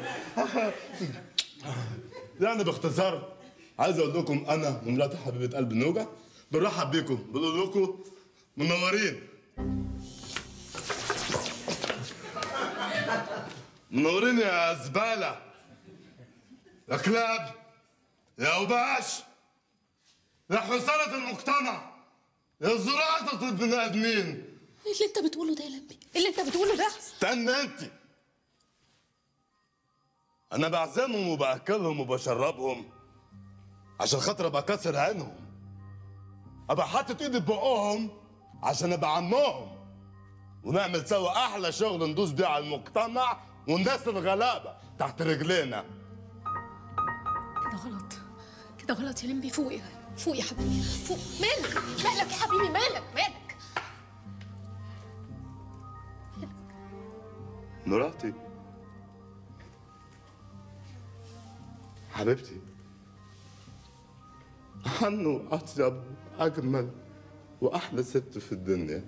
يعني باختصار عايز اقول لكم انا ومراتي حبيبه قلب نوجه بنرحب بيكم، بنقول لكم منورين. منورين يا زباله، يا كلاب، يا اوباش، يا حصانة المجتمع، يا زراعة البني ادمين. ايه اللي انت بتقوله ده يا لمبي؟ ايه اللي انت بتقوله ده؟ استنى انت. انا بعزمهم وباكلهم وبشربهم عشان خاطر ابقى كسر عينهم، ابقى حاطط ايدي في بقهم عشان ابقى عمهم، ونعمل سوا احلى شغل ندوس بيه على المجتمع والناس الغلابه تحت رجلينا. كده غلط، كده غلط يا لمبي. فوق فوق يا حبيبي، فوق. مالك؟ مالك يا حبيبي؟ مالك؟ مراتي حبيبتي أحن وأطيب وأجمل وأحلى ست في الدنيا،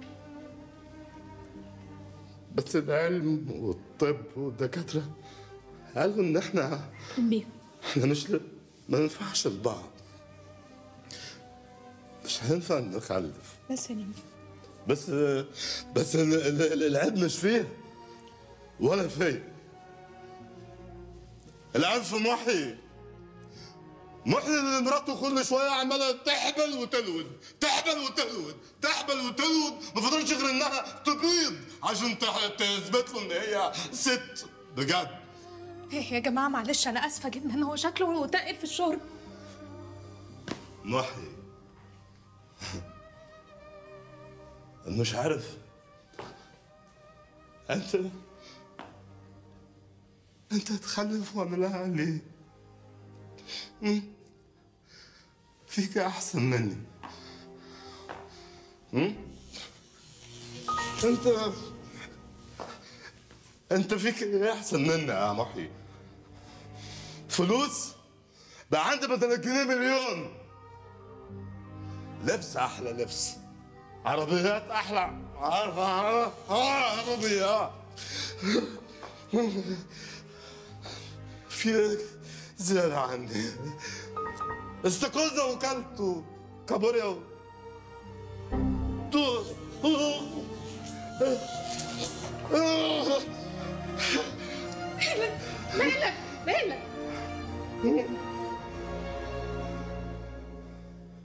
بس العلم والطب والدكاترة قالوا إن إحنا ما ننفعش لبعض، مش هينفع نخلف. بس يا لمبي، بس العيب مش فيها ولا فيا، العيب في محي اللي مراته كل شويه عماله تحبل وتلود، ما فضلش غير انها تبيض عشان تثبت له ان هي ست بجد. ايه يا جماعه، معلش انا اسفه جدا، هو شكله تقل في الشرب. محي مش عارف انت تخلف واعملها ليه؟ فيك احسن مني. انت فيك ايه احسن مني يا محي؟ فلوس بقى عندي بدل جنيه مليون، لبس احلى لبس، عربيات احلى عربيات، في زيادة عني، استاكوزا وكلت كابوريا